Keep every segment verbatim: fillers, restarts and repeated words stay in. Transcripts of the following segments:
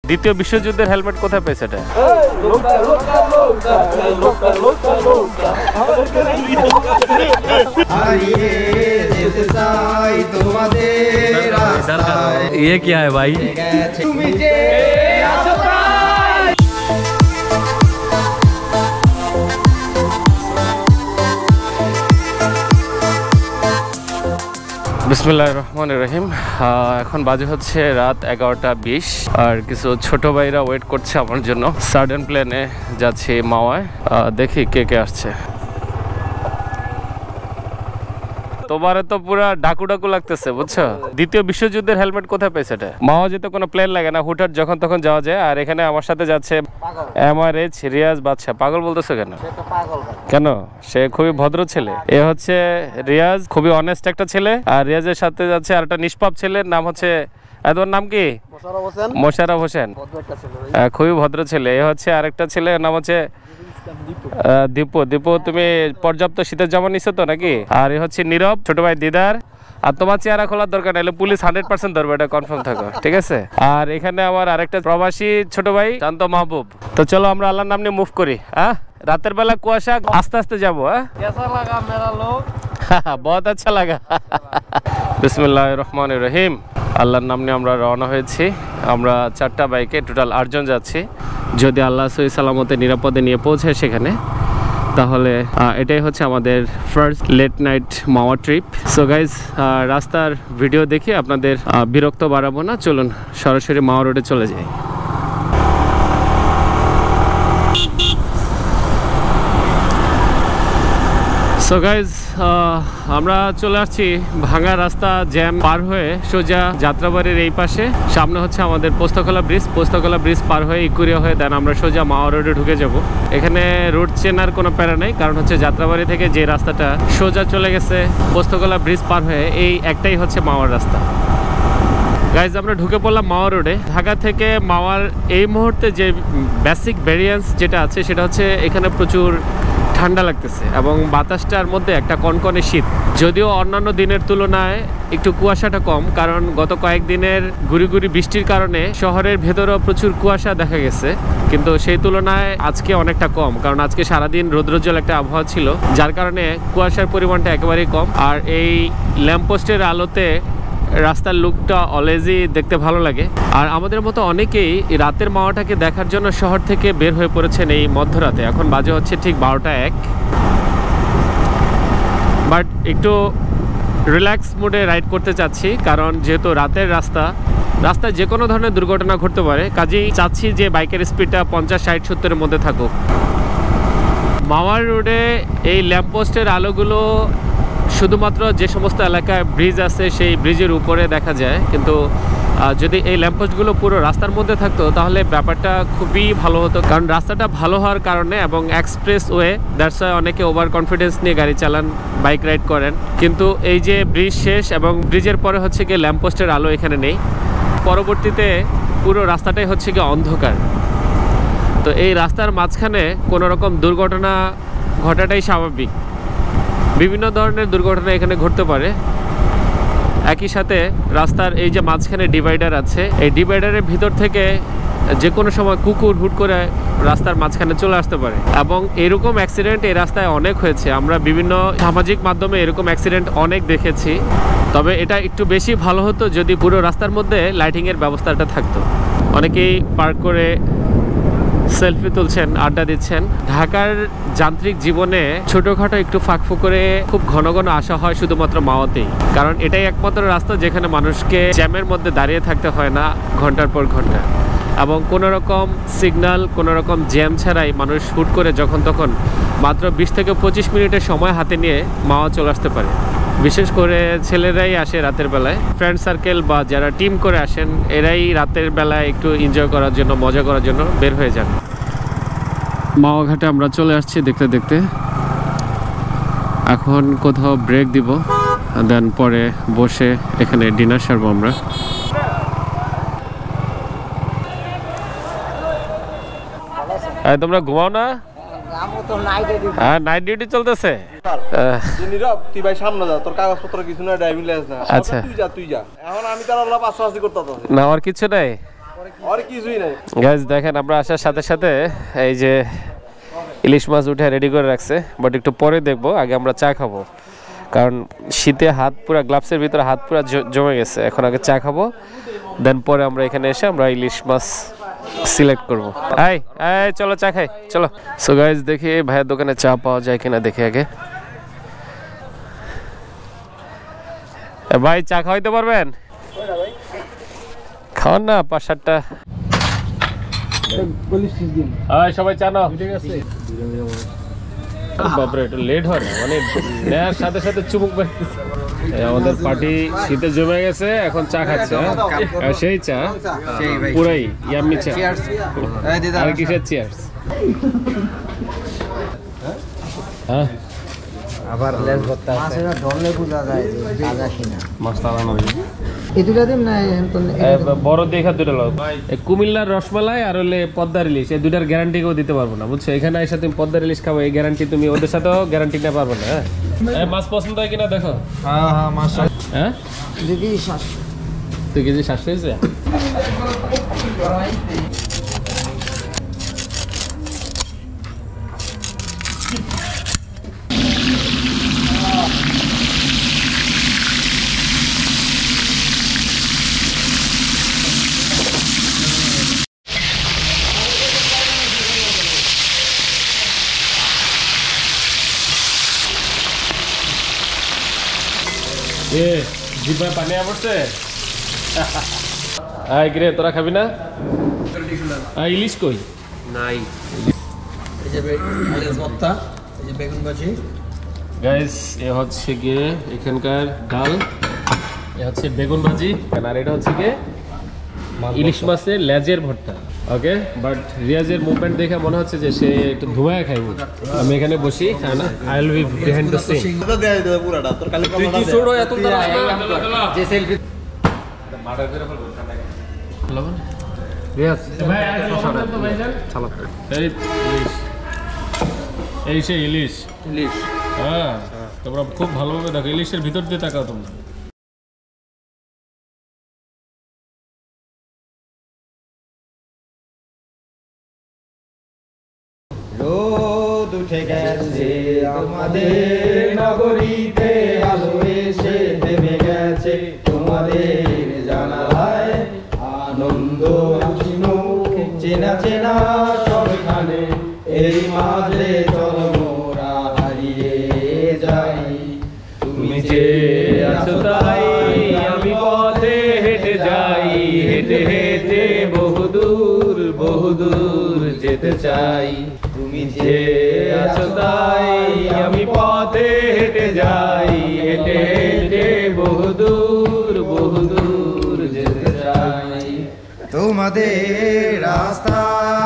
দ্বিতীয় বিশ্বযুদ্ধের হেলমেট কোথায় পেয়েছে এটা? ये क्या है भाई? বিসমিল্লাহির রহমানির রহিম। এখন বাজে হচ্ছে রাত এগারোটা বিশ আর কিছু ছোট ভাইরা ওয়েট করছে আমার জন্য। সাডেন প্লেনে যাচ্ছি মাওয়ায়, দেখি কে কে আসছে। তোমারে তো পুরা ডাকু ডাকু লাগতেছে বুঝছো। দ্বিতীয় বিশ্বযুদ্ধের হেলমেট কোথায় পেয়েছে এটা? মাওয়া যেতে কোনো প্লেন লাগে না, হুটহাট যখন তখন যাওয়া যায়। আর এখানে আমার সাথে যাচ্ছে এমআরএইচ রিয়াজ বাদশা। পাগল বলতেছো কেন? কেন? সে খুবই ভদ্র ছেলে। এ হচ্ছে রিয়াজ, খুবই অনেস্ট একটা ছেলে। আর রিয়াজের সাথে যাচ্ছে আর একটা নিষ্পাপ ছেলের নাম হচ্ছে, তোমার নাম কি? মোশাররফ হোসেন। খুবই ভদ্র ছেলে। এ হচ্ছে আরেকটা ছেলে, নাম হচ্ছে দীপু। দীপু, তুমি পর্যাপ্ত শীতের জামা নিছো তো নাকি? আর এ হচ্ছে নীরব, ছোট ভাই দিদার। আর তোমার চেহারা খোলার দরকার নাইলে পুলিশ হান্ড্রেড পার্সেন্ট ধরবে, এটা কনফার্ম থাকো, ঠিক আছে? আর এখানে আমার আরেকটা প্রবাসী ছোট ভাই শান্ত মাহবুব। তো চলো আমরা আল্লাহর নাম নিয়ে মুভ করি। হ্যাঁ, রাতের বেলা কুয়াশা, আস্তে আস্তে যাবো। হ্যাঁ, বহুত আচ্ছা লাগা। বিসমিল্লাহির রহমানির রহিম। আল্লাহর নাম নিয়ে আমরা রওনা হয়েছি। আমরা চারটা বাইকে টোটাল আটজন যাচ্ছি। যদি আল্লাহ সহি সালামতে নিরাপদে নিয়ে পৌঁছে সেখানে, তাহলে এটাই হচ্ছে আমাদের first late night Mawa trip. So guys, রাস্তার ভিডিও দেখে আপনাদের বিরক্ত বাড়াবো না, চলুন সরাসরি মাওয়া রোডে চলে যাই। সো গাইজ, আমরা চলে আসছি ভাঙা রাস্তা জ্যাম পার হয়ে সোজা যাত্রাবাড়ির এই পাশে। সামনে হচ্ছে আমাদের পোস্তকলা ব্রিজ। পোস্তকলা ব্রিজ পার হয়ে ইকুরিয়া হয়ে দেন আমরা সোজা মাওয়া রোডে ঢুকে যাব। এখানে রোড চেনার কোনো প্যারা নেই, কারণ হচ্ছে যাত্রাবাড়ি থেকে যে রাস্তাটা সোজা চলে গেছে পোস্তকলা ব্রিজ পার হয়ে, এই একটাই হচ্ছে মাওয়ার রাস্তা। গাইজ, আমরা ঢুকে পড়লাম মাওয়া রোডে। ঢাকা থেকে মাওয়ার এই মুহূর্তে যে বেসিক ভ্যারিয়েন্স যেটা আছে সেটা হচ্ছে এখানে প্রচুর ঠান্ডা লাগতেছে এবং বাতাসটার মধ্যে একটা কনকনে শীত। যদিও অন্যান্য দিনের তুলনায় একটু কুয়াশাটা কম, কারণ গত কয়েকদিনের গুড়ি গুড়ি বৃষ্টির কারণে শহরের ভেতরেও প্রচুর কুয়াশা দেখা গেছে, কিন্তু সেই তুলনায় আজকে অনেকটা কম, কারণ আজকে সারাদিন রৌদ্রোজ্জ্বল একটা আবহাওয়া ছিল, যার কারণে কুয়াশার পরিমাণটা একেবারেই কম। আর এই ল্যাম্পপোস্টের আলোতে রাস্তার লুকটা অলওয়েজই দেখতে ভালো লাগে। আর আমাদের মতো অনেকেই রাতের মাওয়াটাকে দেখার জন্য শহর থেকে বের হয়ে পড়েছেন এই মধ্যরাতে। এখন বাজে হচ্ছে ঠিক বারোটা এক। বাট একটু রিল্যাক্স মুডে রাইড করতে চাচ্ছি, কারণ যেহেতু রাতের রাস্তা, রাস্তায় যে কোনো ধরনের দুর্ঘটনা ঘটতে পারে, কাজেই চাচ্ছি যে বাইকের স্পিডটা পঞ্চাশ ষাট সত্তরের মধ্যে থাকুক। মাওয়ার রোডে এই ল্যাম্পপোস্টের আলোগুলো শুধুমাত্র যে সমস্ত এলাকায় ব্রিজ আছে সেই ব্রিজের উপরে দেখা যায়, কিন্তু যদি এই ল্যাম্পপোস্টগুলো পুরো রাস্তার মধ্যে থাকতো তাহলে ব্যাপারটা খুবই ভালো হতো, কারণ রাস্তাটা ভালো হওয়ার কারণে এবং এক্সপ্রেস ওয়ে, দ্যাটস ওয়াই অনেকে ওভার কনফিডেন্স নিয়ে গাড়ি চালান, বাইক রাইড করেন। কিন্তু এই যে ব্রিজ শেষ এবং ব্রিজের পরে হচ্ছে গিয়ে ল্যাম্পপোস্টের আলো এখানে নেই, পরবর্তীতে পুরো রাস্তাটাই হচ্ছে গিয়ে অন্ধকার। তো এই রাস্তার মাঝখানে কোনো রকম দুর্ঘটনা ঘটাটাই স্বাভাবিক। বিভিন্ন ধরনের দুর্ঘটনা এখানে ঘটতে পারে। একই সাথে রাস্তার এই যে মাঝখানে ডিভাইডার আছে, এই ডিভাইডারের ভিতর থেকে যে কোনো সময় কুকুর হুট করে রাস্তার মাঝখানে চলে আসতে পারে, এবং এরকম অ্যাক্সিডেন্ট এই রাস্তায় অনেক হয়েছে। আমরা বিভিন্ন সামাজিক মাধ্যমে এরকম অ্যাক্সিডেন্ট অনেক দেখেছি। তবে এটা একটু বেশি ভালো হতো যদি পুরো রাস্তার মধ্যে লাইটিংয়ের ব্যবস্থাটা থাকতো। অনেকেই পার্ক করে সেলফি তুলছেন, আড্ডা দিচ্ছেন। ঢাকার যান্ত্রিক জীবনে ছোটখাটো একটু ফাঁকফুক করে খুব ঘন ঘন আসা হয় শুধুমাত্র মাওয়াতেই, কারণ এটাই একমাত্র রাস্তা যেখানে মানুষকে জ্যামের মধ্যে দাঁড়িয়ে থাকতে হয় না ঘন্টার পর ঘন্টা, এবং কোনো রকম সিগন্যাল, কোনো রকম জ্যাম ছাড়াই মানুষ হুট করে যখন তখন মাত্র বিশ থেকে পঁচিশ মিনিটের সময় হাতে নিয়ে মাওয়া চলে আসতে পারে। বিশেষ করে ছেলেরাই আসে রাতের বেলায়, ফ্রেন্ড সার্কেল বা যারা টিম করে আসেন এরাই রাতের বেলায় একটু এনজয় করার জন্য, মজা করার জন্য বের হয়ে যান। মাওয়া ঘাটে আমরা চলে আসছি দেখতে দেখতে। এখন কোথাও ব্রেক দিব, দেন পরে বসে এখানে ডিনার সারবো আমরা। তোমরা ঘুমাও না? হ্যাঁ, নাইট ডিউটি চলতেছে। নীরব, তুই ভাই সামনে যা, তোর কাগজপত্র কিছু না, ড্রাইভিং লাইসেন্স না। আচ্ছা, তুই যা তুই যা। এখন আমি তার আল্লাহ পাঁচশো আশি করতে না, আমার কিছু নাই। আর কিছুই নাই গাইস দেখেন আমরা আসার সাথে সাথে এই যে ইলিশ মাছ উঠে রেডি করে রাখছে, বাট একটু পরে দেখবো, আগে আমরা চা খাবো কারণ শীতে হাত পুরো গ্লাভসের ভিতরে হাত পুরো জমে গেছে। এখন আগে চা খাবো, দেন পরে আমরা এখানে এসে আমরা ইলিশ মাছ সিলেক্ট করবো। আই আই চলো চা খাই চলো। সো গাইস দেখি ভাইয়ের দোকানে চা পাওয়া যায় কিনা দেখি আগে। ভাই চা খাওয়াইতে পারবেন? খাওয়ান না পাঁচ সাতটা। সবাই চা নাও। বাপরে একটু লেট হয় না মানে নেওয়ার সাথে সাথে চুমুক বাড়তেছে। আমাদের পার্টি শীতে জমে গেছে, এখন চা খাচ্ছে। হ্যাঁ সেই চা পুরাই ইয়াম্মি চা। আর কিসের চিয়ার্স? হ্যাঁ আবার লেজ ভর্তা আছে মাছের ধরলে বুঝা যায় যে তাজা কিনা মাছ তালানো এই দুটা দিন না এন্তন বড় দেখা দুটো লোক এই কুমিল্লার রসমালাই আর হলে পদ্মার ইলিশ, এই দুটার গ্যারান্টি কেউ দিতে পারবো না বুঝছো। এখানে এসে তুমি পদ্মার ইলিশ খাবো, এই গ্যারান্টি তুমি ওদের সাথেও গ্যারান্টি নিতে পারবো না। হ্যাঁ মাছ পছন্দ হয় কিনা দেখো। হ্যাঁ হ্যাঁ মাছ হ্যাঁ দিদি শ্বাস তুই কেজি শ্বাস হয়েছে? এ জিভে পানি পড়ছে। আয় গিরে তোরা খাবি না? ইলিশ কই নাই। এই যে ইলিশ ভর্তা, এই যে বেগুন ভাজি। গাইস এ হচ্ছে গিয়ে এখানকার ডাল, এ হচ্ছে বেগুন ভাজি, আর এটা হচ্ছে গিয়ে ইলিশ মাছের লেজের ভর্তা। ওকে বাট রিয়াজের মুভমেন্ট দেখে মনে হচ্ছে যে সে একটু ধুমায় খাইব। আমি এখানে বসি, I will be behind the scene. এটা দেয় দে পুরাটা তোর কালি তুই কি ছোড়ো এত তারা যে সেলফি মার্ডার করে ফেলবো লবণ রিয়াজ ভাই আগে লবণ তো ভাই জান চালা এই ইলিশ, এই সে ইলিশ ইলিশ। হ্যাঁ তোমরা খুব ভালোভাবে দেখো, ইলিশের ভিতর দিয়ে তাকাও তোমরা। রোদ উঠে গেছে আমাদের নগরীতে, আলো এসে থেমে গেছে তোমাদের জানালায়। আনন্দ হাসি মুখ চেনা চেনা সবখানে, এই মাঝে চলো মোরা হারিয়ে যাই। তুমি যে আছো তাই আমি পথে হেঁটে যাই, হেঁটে হেঁটে বহুদূর বহুদূর যেতে চাই। তুমি যে আছো তাই আমি পথে হেঁটে যাই, হেঁটে হেঁটে বহুদূর বহুদূর যেতে চাই। তোমাদের রাস্তা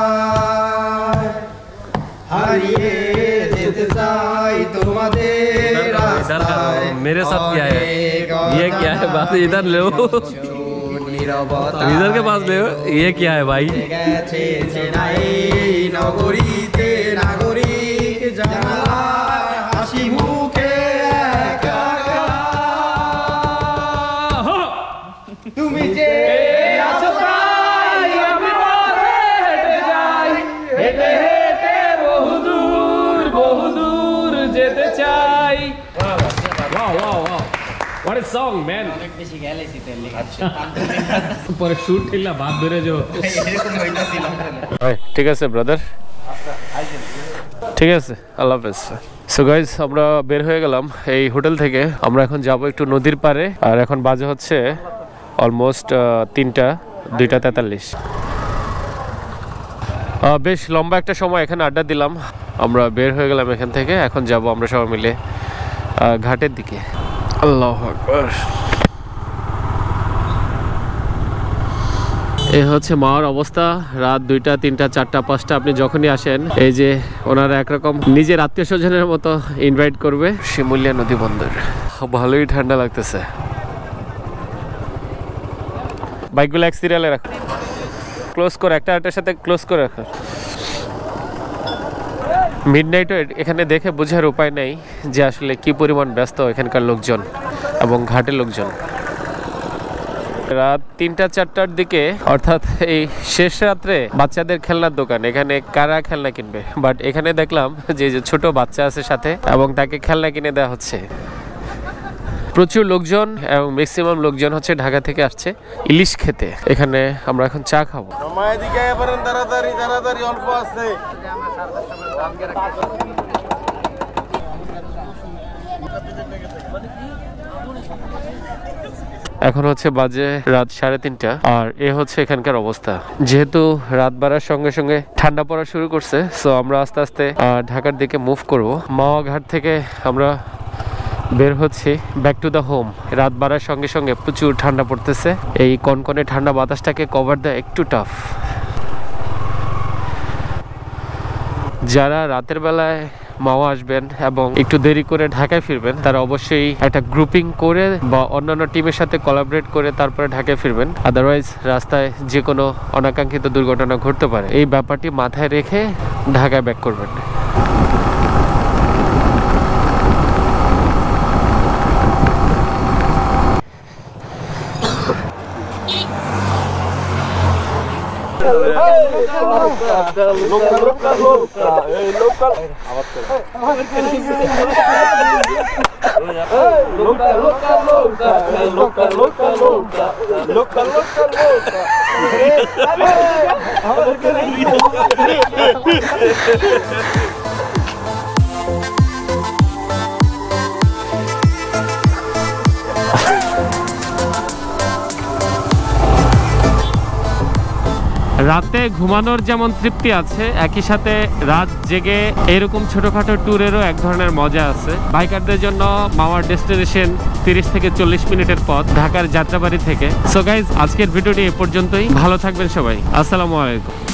হারিয়ে যেতে চাই, তোমাদের রাস্তায়। मेरे साथ क्या है ये क्या है बात इधर लो इधर के पास ले ये क्या है भाई। গেছে চেনাই নগরীতে নাগরিক জানালায় হাসি মুখে একা একা। তুমি যে আছো তাই আমি পথে হেঁটে যাই, হেঁটে হেঁটে বহুদূর বহুদূর যেতে চাই। Wow, wow, wow. What a song, man. অনেক বেশি গেলেছি তেল আচ্ছা পরে শুট ঠিলা ভাত ধরে যাও। এরকম হইতাছিল। ঠিক আছে ব্রাদার, ঠিক আছে আল্লাহ হাফেজ। সো গাইজ আমরা বের হয়ে গেলাম এই হোটেল থেকে। আমরা এখন যাব একটু নদীর পাড়ে, আর এখন বাজে হচ্ছে অলমোস্ট তিনটা দুইটা তেতাল্লিশ। বেশ লম্বা একটা সময় এখানে আড্ডা দিলাম। আমরা বের হয়ে গেলাম এখান থেকে, এখন যাব আমরা সবাই মিলে ঘাটের দিকে। আল্লাহু আকবার। এই হচ্ছে মাওয়ার অবস্থা, রাত দুইটা তিনটা চারটা পাঁচটা আপনি যখনই আসেন এই যে ওনারা একরকম নিজের আত্মীয় স্বজনের মতো ইনভাইট করবে। শিমুলিয়া নদী বন্দর, ভালোই ঠান্ডা লাগতেছে। বাইকগুলো এক সিরিয়ালে রাখ, ক্লোজ করে একটা একটার সাথে ক্লোজ করে রাখ। মিডনাইটও এখানে দেখে বোঝার উপায় নেই যে আসলে কি পরিমাণ ব্যস্ত এখানকার লোকজন এবং ঘাটের লোকজন। রাত তিনটা চারটার দিকে, অর্থাৎ এই শেষ রাত্রে বাচ্চাদের খেলনার দোকান। এখানে কারা খেলনা কিনবে, বাট এখানে দেখলাম যে যে ছোট বাচ্চা আছে সাথে এবং তাকে খেলনা কিনে দেওয়া হচ্ছে। প্রচুর লোকজন এবং ম্যাক্সিমাম লোকজন হচ্ছে ঢাকা থেকে আসছে ইলিশ খেতে। এখানে আমরা এখন চা খাবো। এখন হচ্ছে বাজে রাত সাড়ে তিনটা, আর এ হচ্ছে এখানকার অবস্থা। যেহেতু রাত বাড়ার সঙ্গে সঙ্গে ঠান্ডা পড়া শুরু করছে, সো আমরা আস্তে আস্তে ঢাকার দিকে মুভ করব। মাওয়া ঘাট থেকে আমরা বের হচ্ছি ব্যাক টু দ্য হোম। রাত বাড়ার সঙ্গে সঙ্গে প্রচুর ঠান্ডা পড়তেছে। এই কনকনে ঠান্ডা বাতাসটাকে কভার দেওয়া একটু টাফ। যারা রাতের বেলায় মাওয়া আসবেন এবং একটু দেরি করে ঢাকায় ফিরবেন, তারা অবশ্যই একটা গ্রুপিং করে বা অন্যান্য টিমের সাথে কোলাবরেট করে তারপরে ঢাকায় ফিরবেন। আদারওয়াইজ রাস্তায় যে কোনো অনাকাঙ্ক্ষিত দুর্ঘটনা ঘটতে পারে, এই ব্যাপারটি মাথায় রেখে ঢাকায় ব্যাক করবেন। রাতে ঘুমানোর যেমন তৃপ্তি আছে, একই সাথে রাত জেগে এরকম ছোটখাটো ট্যুরেরও এক ধরনের মজা আছে। বাইকারদের জন্য মাওয়ার ডেস্টিনেশন তিরিশ থেকে চল্লিশ মিনিটের পথ ঢাকার যাত্রাবাড়ি থেকে। সো গাইজ, আজকের ভিডিওটি এ পর্যন্তই। ভালো থাকবেন সবাই। আসসালামু আলাইকুম।